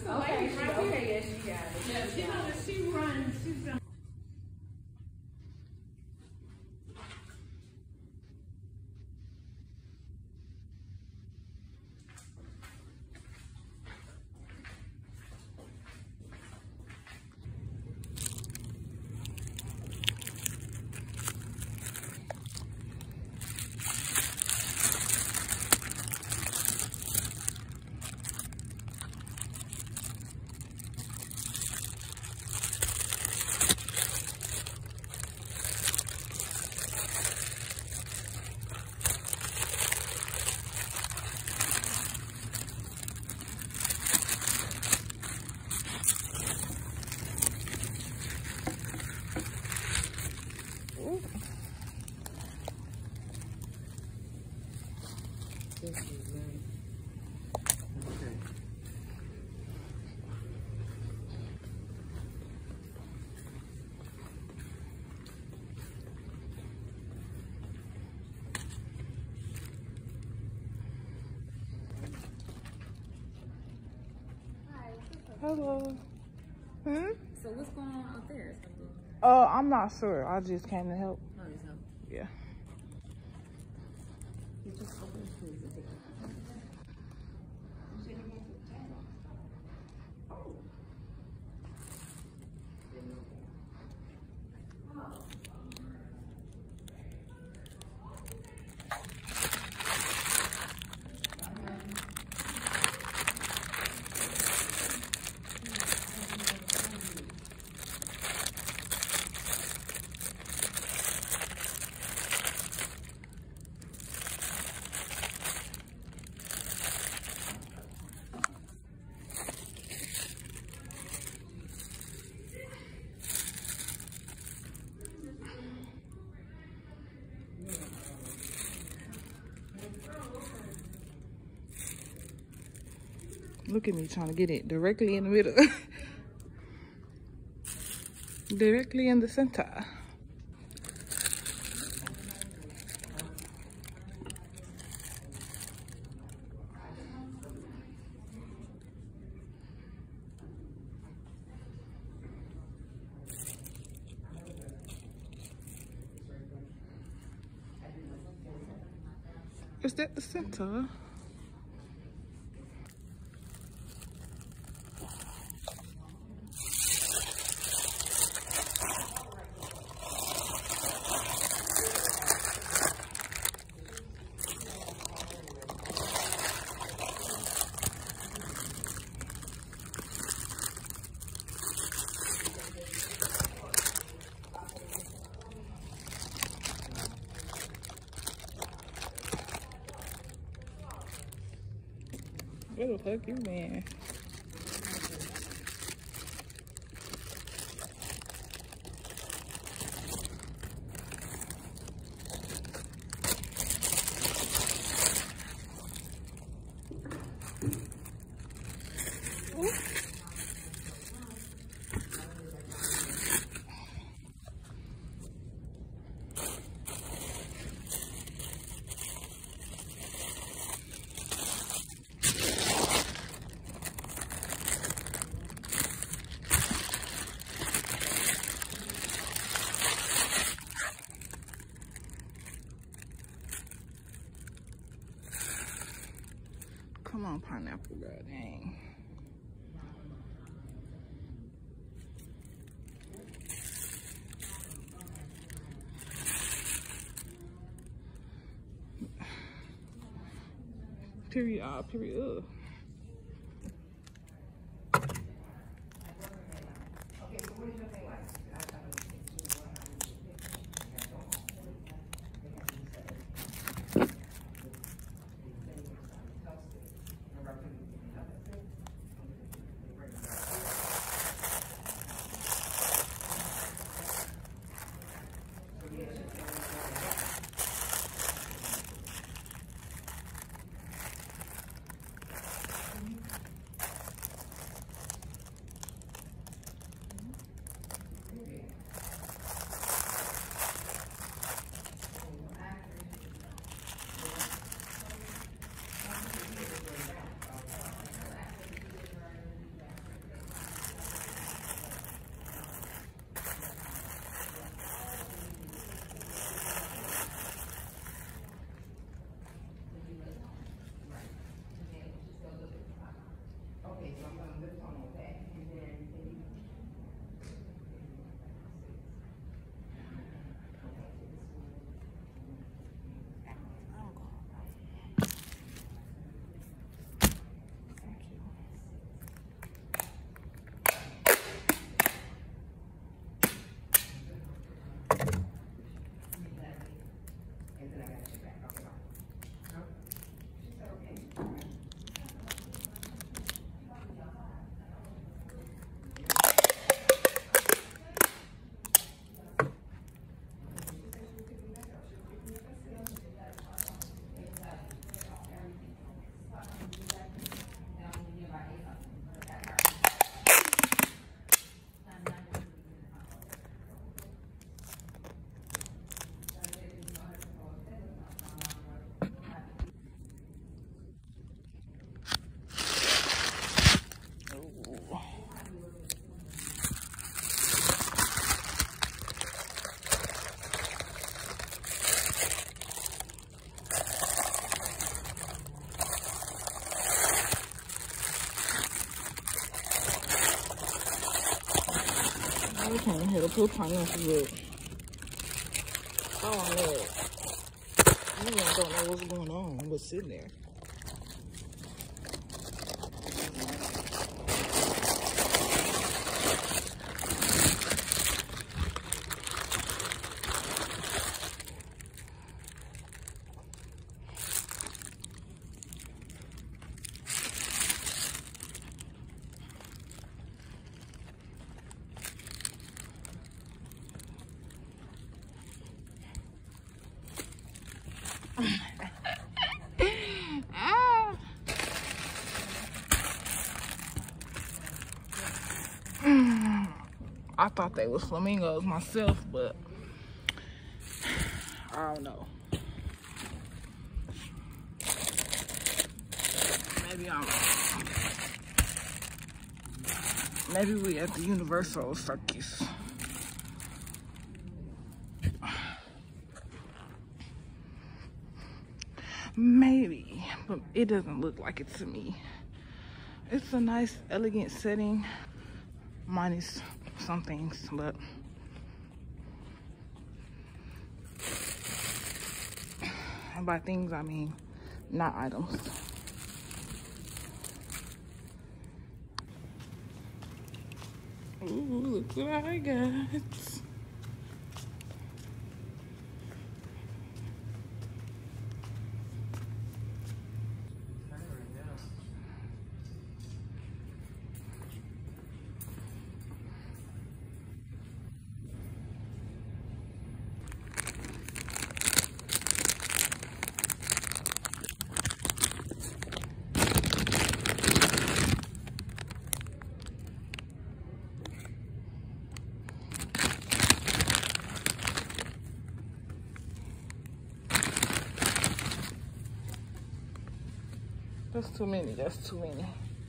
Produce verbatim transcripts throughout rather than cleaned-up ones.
a lady right here. Okay, yes, she got it. Yeah, she knows she runs. She's done. Hello. Hmm? So what's going on up there? Uh, I'm not sure. I just came to help. Oh, just help. Yeah. You just open the shoes and take it. Look at me trying to get it directly in the middle. Directly in the center. Is that the center? Where the fuck you been? Come on, pineapple girl, dang. Period, ah, period. Ugh. came in here to put pineapples up. Oh, Lord. You don't know what's going on, but sitting there. I thought they was flamingos myself, but I don't know. Maybe I'm maybe we at the Universal Circus. Maybe, but it doesn't look like it to me. It's a nice, elegant setting, minus some things, but and by things I mean not items. Ooh, look what I got. That's too many, that's too many.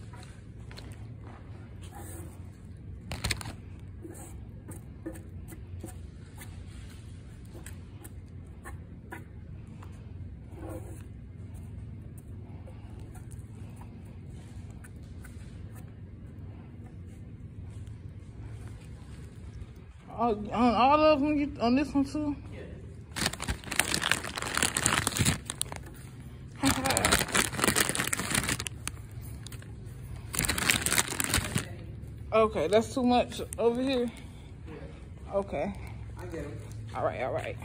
All, on all of them, you, on this one too? Okay, that's too much over here. Okay. I get it. All right, all right.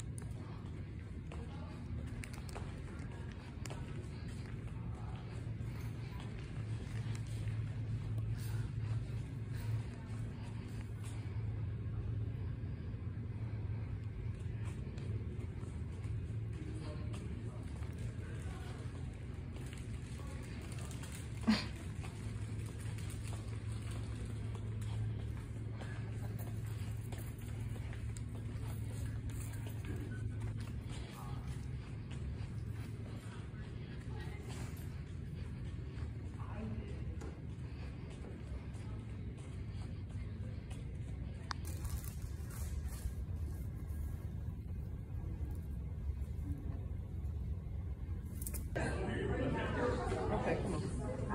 Okay, come on.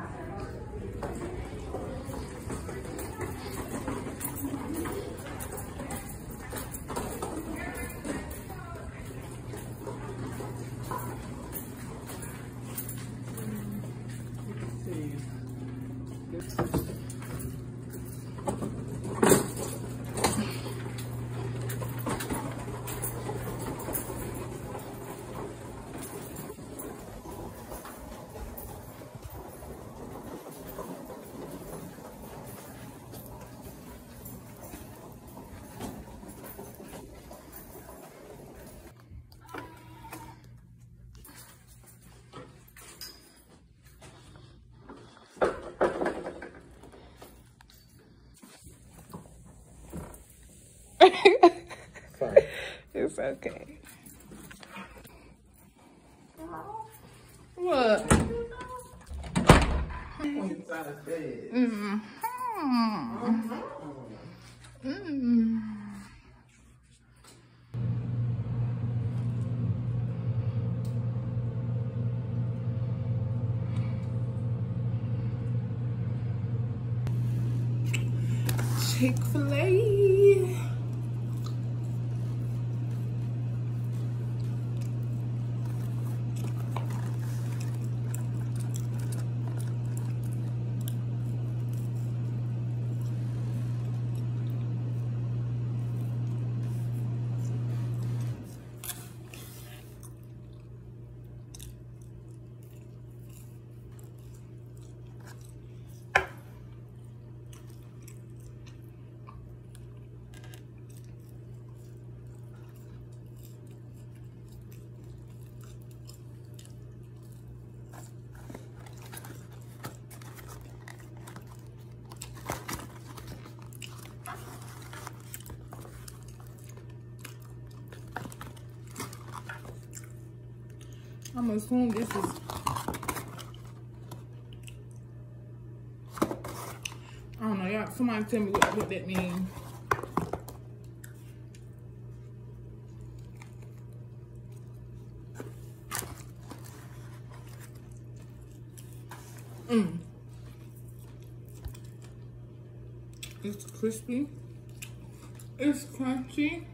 Sorry. It's okay. What? Inside the bed. Mm-hmm. Mm-hmm. Chick-fil-A. crispy. I'm gonna assume this is, I don't know, y'all, somebody tell me what, what that means. Mmm. It's crispy. It's crunchy.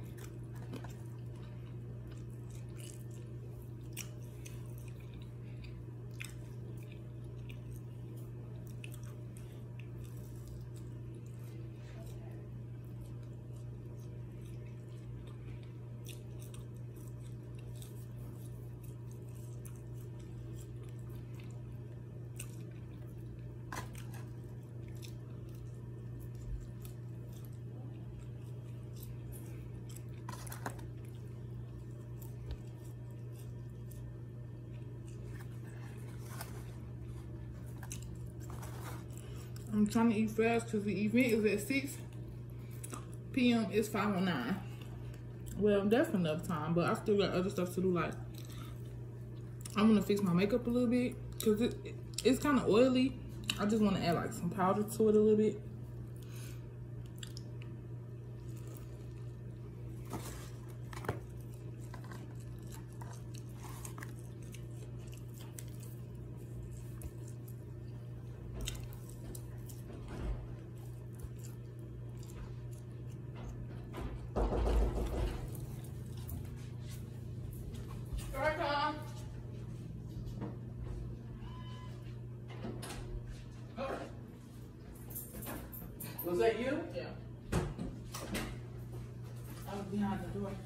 I'm trying to eat fast because the event is at six P M It's five oh nine. Well, that's enough time, but I still got other stuff to do. Like, I'm gonna fix my makeup a little bit because it, it, it's kind of oily. I just want to add like some powder to it a little bit. Was that you? Yeah. I was behind the door.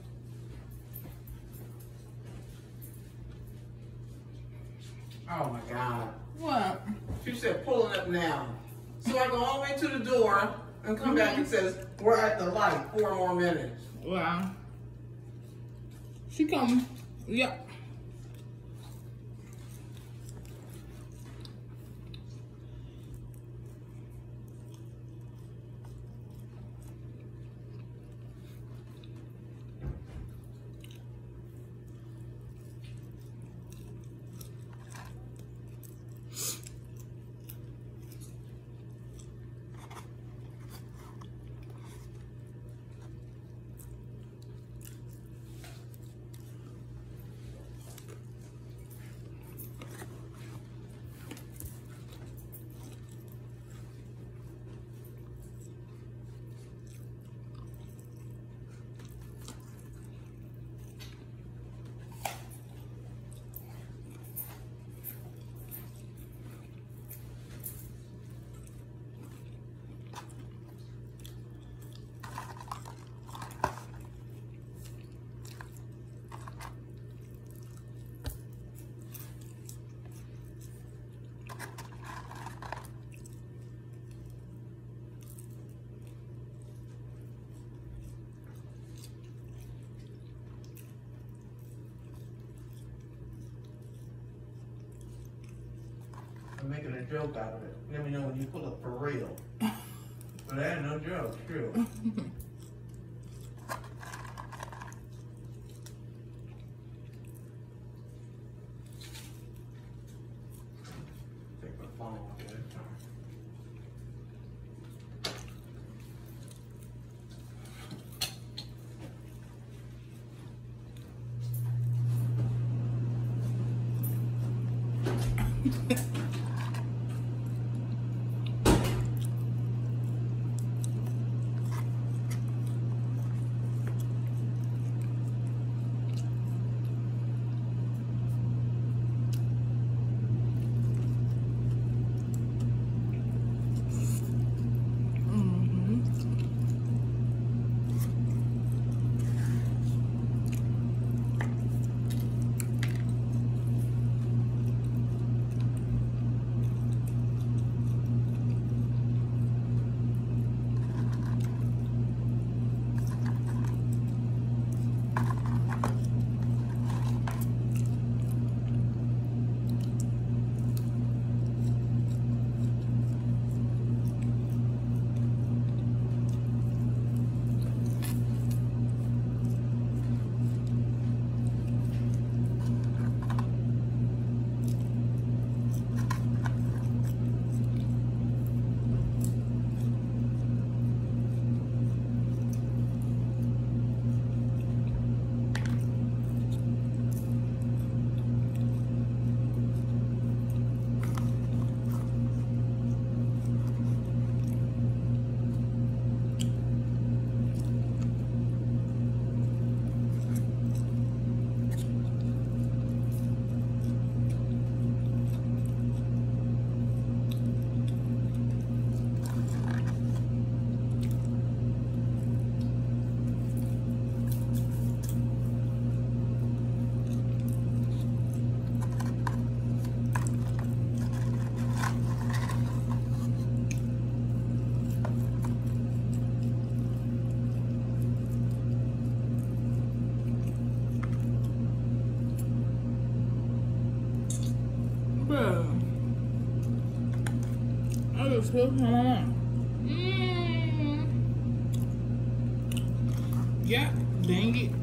Oh my God. What? She said pulling up now. So I go all the way to the door and come mm-hmm. back and says, we're at the light, four more minutes. Wow. She come, yeah. I'm making a joke out of it. Let me know when you pull up for real. But that ain't no joke, true. Take my phone off at that time. I just put some on. Mm. Yeah, dang it.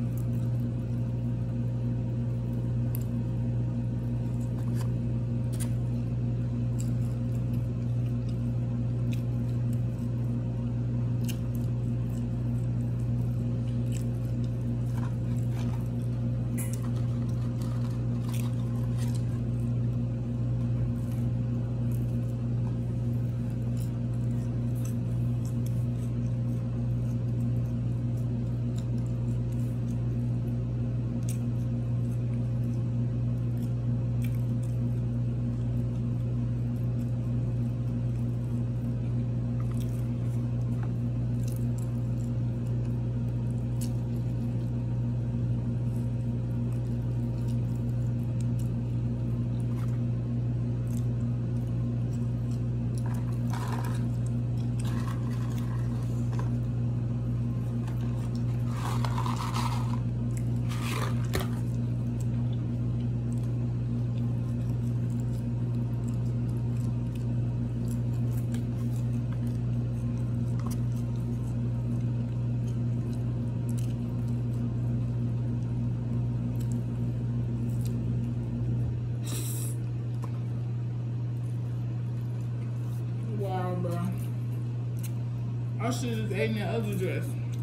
I should have ate in that other dress.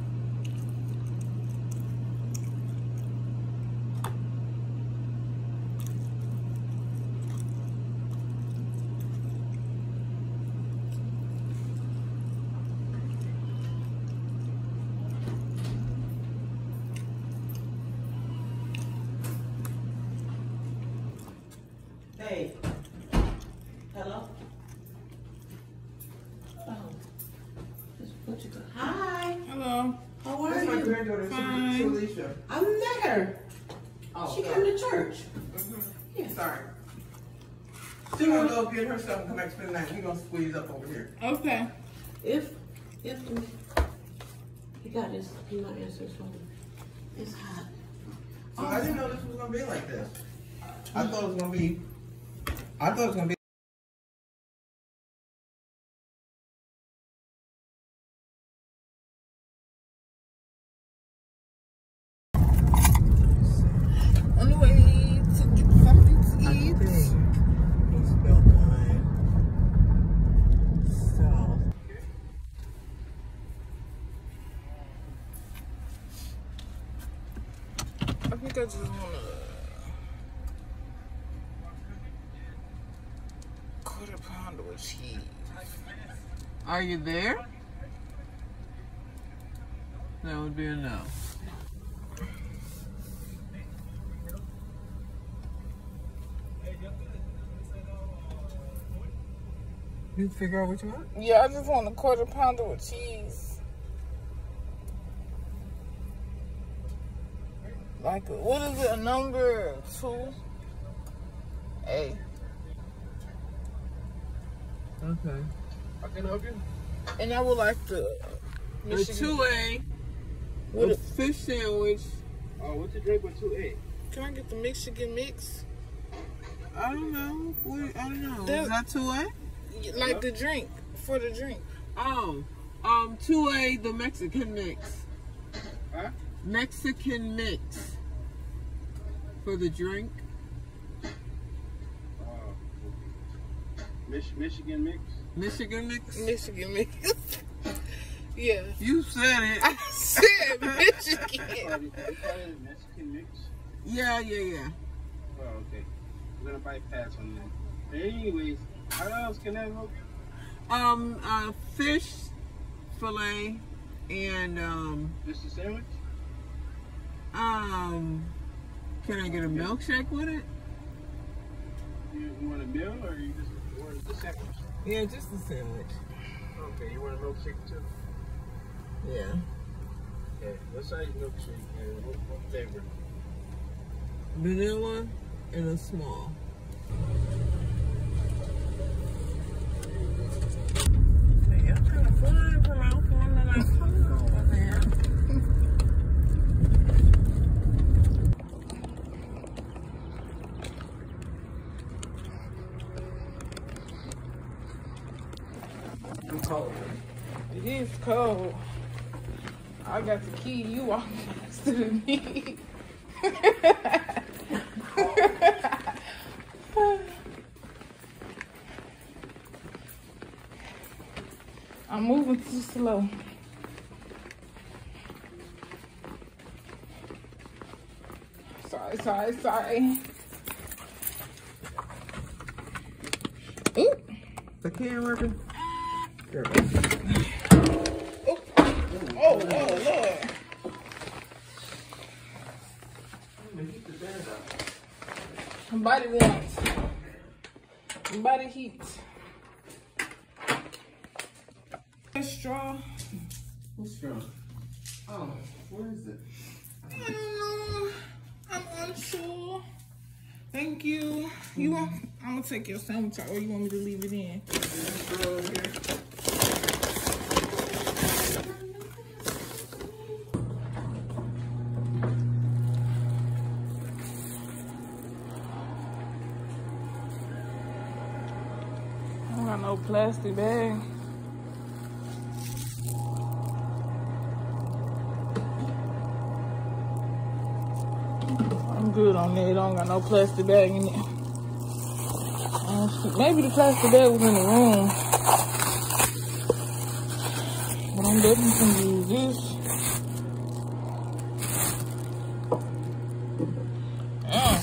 Hey. Hello? Oh. What you got? Hi. Hello. How are you? That's my granddaughter, Fine. Felicia. I met her. Oh, she came to church. Mm-hmm. Yeah. Sorry. She's gonna go get her stuff and come back spend the night. We're gonna squeeze up over here. Okay. If, if, you got this, you might answer for me. It's hot. So oh, I didn't know this was gonna be like this. I thought it was gonna be, I thought it was gonna be on the way to get something to eat. He's built one. So. I think I just wanna quarter pounder with cheese. Are you there? That would be a no. You figure out what you want? Yeah, I just want a quarter pounder with cheese. Like, a, what is it, a number two? A. Okay. I can help you. And I would like the A Michigan. two A, What a a- fish sandwich. Oh, what's your drink with two A? Can I get the Michigan mix? I don't know. What, I don't know. That- Is that two A? Like the drink, for the drink. Oh, um, two A, the Mexican mix. Huh? Mexican mix for the drink. Uh, Mich Michigan mix. Michigan mix. Michigan mix. Yeah. You said it. I said They Michigan. call it Mexican mix. Yeah, yeah, yeah. Oh, okay. We're gonna bypass on that. But anyways, how else can I help you? Um, uh, fish fillet and um, Just a sandwich? um, can I get a milkshake with it? You, you want a meal or you just want the sandwich? Yeah, just a sandwich. Okay, you want a milkshake too? Yeah. Okay, what size milkshake and what, what flavor? Vanilla and a small. Hey, I'm kind of flying from out from under that phone over there. cold. It is cold. I got the key. You walk faster than me. I'm moving too slow. Sorry, sorry, sorry. Ooh. The can working? There we go. Oh, oh, oh, Lord. Body warmth. Body heat. A straw. What's straw? Oh, where is it? I don't know. I'm unsure. Thank you. You want? I'm gonna take your sandwich out, or you want me to leave it in? Straw here. I don't got no plastic bag. I'm good on that. I don't got no plastic bag in it. Uh, maybe the plastic bag was in the room. But I'm definitely gonna use this. Yeah.